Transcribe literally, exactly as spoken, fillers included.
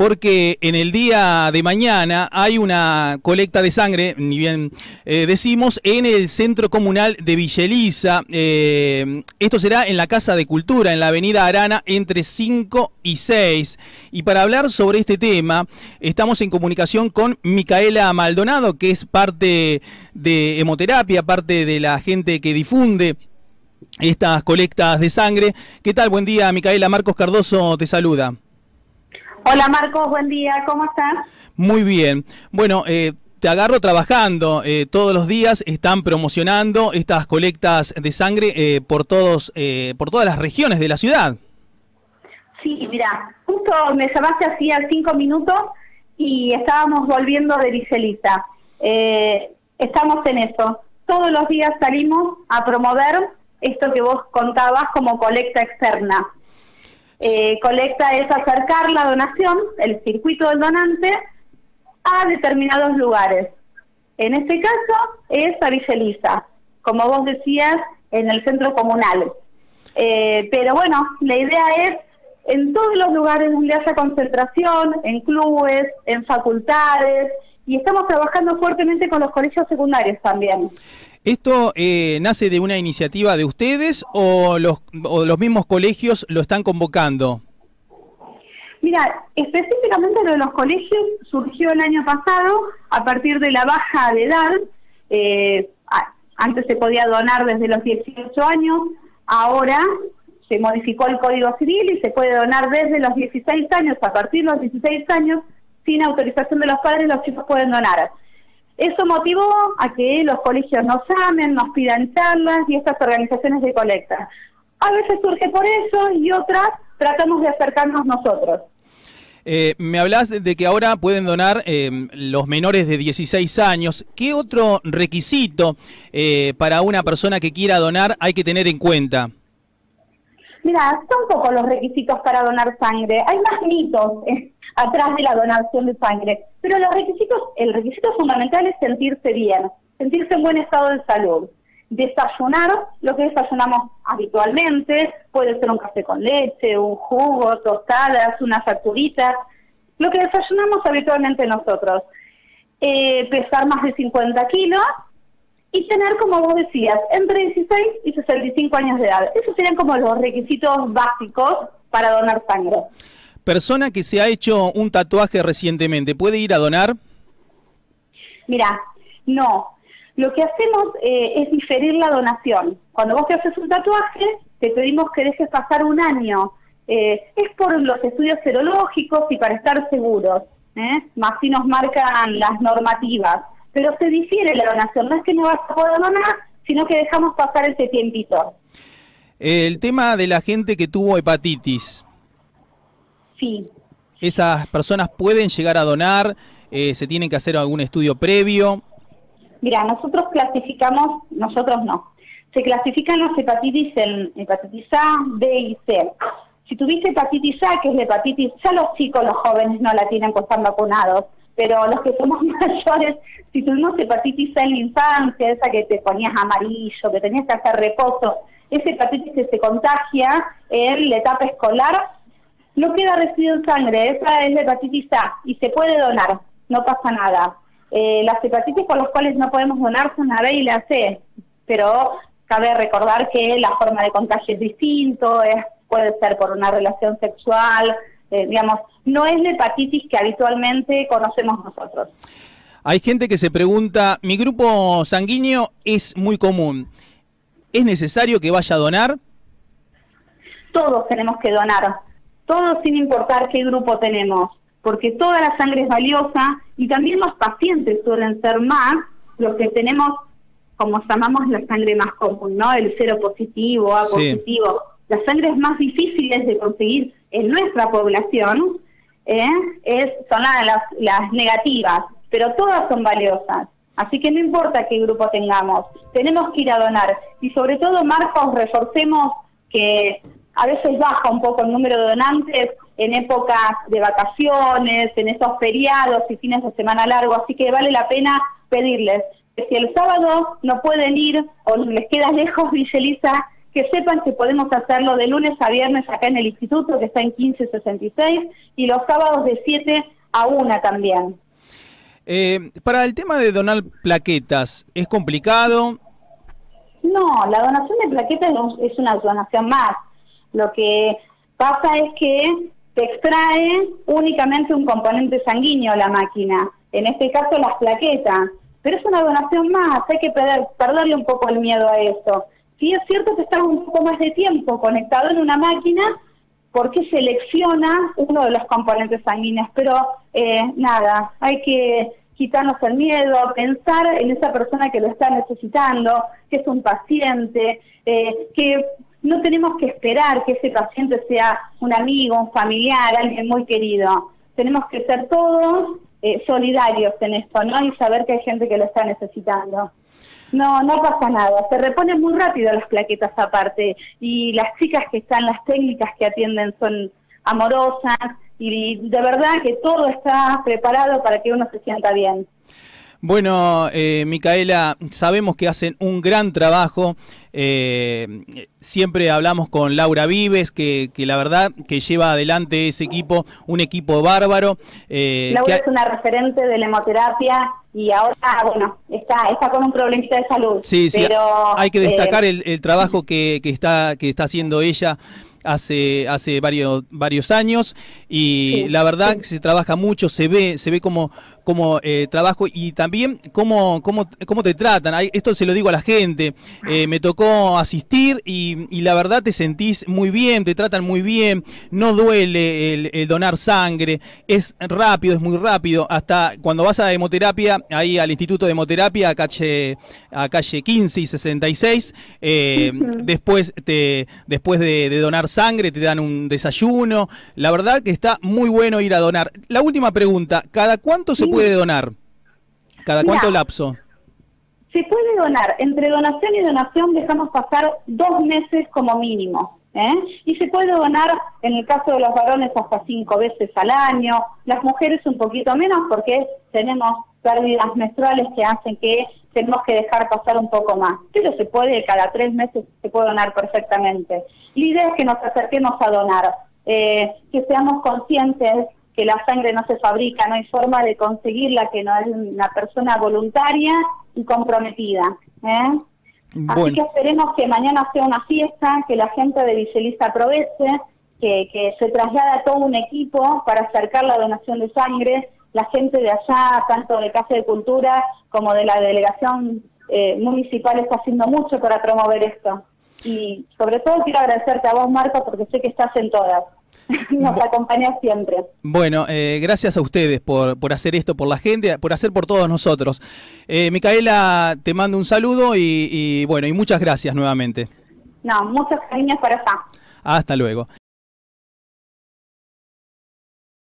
porque en el día de mañana hay una colecta de sangre, ni bien eh, decimos, en el Centro Comunal de Villa Elisa. Eh, esto será en la Casa de Cultura, en la Avenida Arana, entre cinco y seis. Y para hablar sobre este tema, estamos en comunicación con Micaela Maldonado, que es parte de hemoterapia, parte de la gente que difunde estas colectas de sangre. ¿Qué tal? Buen día, Micaela. Marcos Cardoso te saluda. Hola Marcos, buen día. ¿Cómo estás? Muy bien. Bueno, eh, te agarro trabajando. Eh, todos los días están promocionando estas colectas de sangre eh, por todos, eh, por todas las regiones de la ciudad. Sí, mira, justo me llamaste hacía cinco minutos y estábamos volviendo de Villa Elisa. Eh, estamos en eso. Todos los días salimos a promover esto que vos contabas como colecta externa. Eh, colecta es acercar la donación, el circuito del donante, a determinados lugares. En este caso es a Villa Elisa, como vos decías, en el centro comunal. Eh, pero bueno, la idea es en todos los lugares donde haya concentración, en clubes, en facultades, y estamos trabajando fuertemente con los colegios secundarios también. ¿Esto eh, nace de una iniciativa de ustedes o los, o los mismos colegios lo están convocando? Mira, específicamente lo de los colegios surgió el año pasado a partir de la baja de edad. Eh, antes se podía donar desde los dieciocho años, ahora se modificó el Código Civil y se puede donar desde los dieciséis años. A partir de los dieciséis años, sin autorización de los padres, los chicos pueden donar. Eso motivó a que los colegios nos llamen, nos pidan charlas y estas organizaciones de colecta. A veces surge por eso y otras tratamos de acercarnos nosotros. Eh, me hablas de que ahora pueden donar eh, los menores de dieciséis años. ¿Qué otro requisito eh, para una persona que quiera donar hay que tener en cuenta? Mira, son pocos los requisitos para donar sangre. Hay más mitos eh, atrás de la donación de sangre. Pero los requisitos, el requisito fundamental es sentirse bien, sentirse en buen estado de salud. Desayunar lo que desayunamos habitualmente, puede ser un café con leche, un jugo, tostadas, una facturita, lo que desayunamos habitualmente nosotros. Eh, pesar más de cincuenta kilos y tener, como vos decías, entre dieciséis y sesenta y cinco años de edad. Esos serían como los requisitos básicos para donar sangre. Persona que se ha hecho un tatuaje recientemente, ¿puede ir a donar? Mira, no. Lo que hacemos eh, es diferir la donación. Cuando vos te haces un tatuaje, te pedimos que dejes pasar un año. Eh, es por los estudios serológicos y para estar seguros. ¿eh? Más si nos marcan las normativas. Pero se difiere la donación. No es que no vas a poder donar, sino que dejamos pasar ese tiempito. El tema de la gente que tuvo hepatitis. Sí. ¿Esas personas pueden llegar a donar? Eh, ¿Se tienen que hacer algún estudio previo? Mira, nosotros clasificamos, nosotros no. Se clasifican las hepatitis en hepatitis A, B y C. Si tuviste hepatitis A, que es la hepatitis, ya los chicos, los jóvenes no la tienen por estar vacunados, pero los que somos mayores, si tuvimos hepatitis A en la infancia, esa que te ponías amarillo, que tenías que hacer reposo, esa hepatitis que se contagia en la etapa escolar, no queda residuo en sangre, esa es la hepatitis A y se puede donar, no pasa nada. Eh, las hepatitis por las cuales no podemos donar son la B y la C, pero cabe recordar que la forma de contagio es distinto, es, puede ser por una relación sexual, eh, digamos, no es la hepatitis que habitualmente conocemos nosotros. Hay gente que se pregunta, mi grupo sanguíneo es muy común, ¿es necesario que vaya a donar? Todos tenemos que donar. Todos sin importar qué grupo tenemos, porque toda la sangre es valiosa y también los pacientes suelen ser más los que tenemos, como llamamos, la sangre más común, ¿no? El cero positivo, A positivo. Sí. Las sangres más difíciles de conseguir en nuestra población ¿eh? es, son la, las, las negativas, pero todas son valiosas. Así que no importa qué grupo tengamos, tenemos que ir a donar. Y sobre todo, Marcos, reforcemos que a veces baja un poco el número de donantes en épocas de vacaciones, en esos feriados y fines de semana largos, así que vale la pena pedirles que si el sábado no pueden ir o les queda lejos Villa Elisa, que sepan que podemos hacerlo de lunes a viernes acá en el instituto, que está en quince sesenta y seis, y los sábados de siete a una también. Eh, para el tema de donar plaquetas, ¿es complicado? No, la donación de plaquetas es una donación más. Lo que pasa es que te extrae únicamente un componente sanguíneo la máquina, en este caso las plaquetas, pero es una donación más, hay que perder, perderle un poco el miedo a eso. Sí es cierto que estás un poco más de tiempo conectado en una máquina porque selecciona uno de los componentes sanguíneos, pero eh, nada, hay que quitarnos el miedo, pensar en esa persona que lo está necesitando, que es un paciente, eh, que no tenemos que esperar que ese paciente sea un amigo, un familiar, alguien muy querido. Tenemos que ser todos eh, solidarios en esto, ¿no? Y saber que hay gente que lo está necesitando. No, no pasa nada, se reponen muy rápido las plaquetas aparte, y las chicas que están, las técnicas que atienden son amorosas, y de verdad que todo está preparado para que uno se sienta bien. Bueno, eh, Micaela, sabemos que hacen un gran trabajo. Eh, siempre hablamos con Laura Vives, que, que la verdad que lleva adelante ese equipo, un equipo bárbaro. Eh, Laura que... es una referente de la hemoterapia y ahora, bueno, está, está con un problemita de salud. Sí, sí, pero, hay que destacar eh... el, el trabajo que, que, está, que está haciendo ella hace hace varios varios años, y sí, la verdad sí. que se trabaja mucho, se ve se ve como como eh, trabajo, y también cómo, cómo, cómo te tratan. Esto se lo digo a la gente, eh, me tocó asistir y, y la verdad te sentís muy bien, te tratan muy bien, no duele el, el donar sangre, es rápido, es muy rápido. Hasta cuando vas a hemoterapia, ahí al Instituto de Hemoterapia, a calle, a calle quince y sesenta y seis, eh, uh-huh. después, te, después de, de donar sangre te dan un desayuno. La verdad que está muy bueno ir a donar. La última pregunta, ¿cada cuánto se puede donar? ¿Cada cuánto Mira, lapso? Se puede donar, entre donación y donación dejamos pasar dos meses como mínimo, ¿eh? Y se puede donar, en el caso de los varones, hasta cinco veces al año, las mujeres un poquito menos porque tenemos pérdidas menstruales que hacen que tenemos que dejar pasar un poco más, pero se puede, cada tres meses se puede donar perfectamente. La idea es que nos acerquemos a donar, eh, que seamos conscientes que la sangre no se fabrica, no hay forma de conseguirla que no es una persona voluntaria y comprometida, ¿eh? Bueno. Así que esperemos que mañana sea una fiesta, que la gente de Villeliza aproveche, que, que se traslada todo un equipo para acercar la donación de sangre. La gente de allá, tanto de Casa de Cultura como de la delegación eh, municipal, está haciendo mucho para promover esto. Y sobre todo quiero agradecerte a vos, Marco, porque sé que estás en todas. Nos acompañas siempre. Bueno, eh, gracias a ustedes por, por hacer esto por la gente, por hacer por todos nosotros. Eh, Micaela, te mando un saludo y, y bueno, y muchas gracias nuevamente. No, muchas cariños para acá. Hasta luego.